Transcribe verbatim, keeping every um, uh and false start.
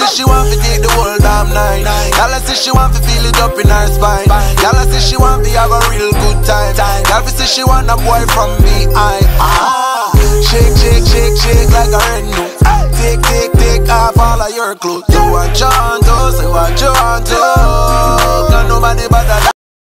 say she want to take the whole damn night. Y'all say she want to feel it up in her spine. Y'all say she want to have a real good time. Y'all say she want a boy from behind. Ah, shake, shake, shake, shake like a reno. Take, take, take off all of your clothes. You want John, say what you want to.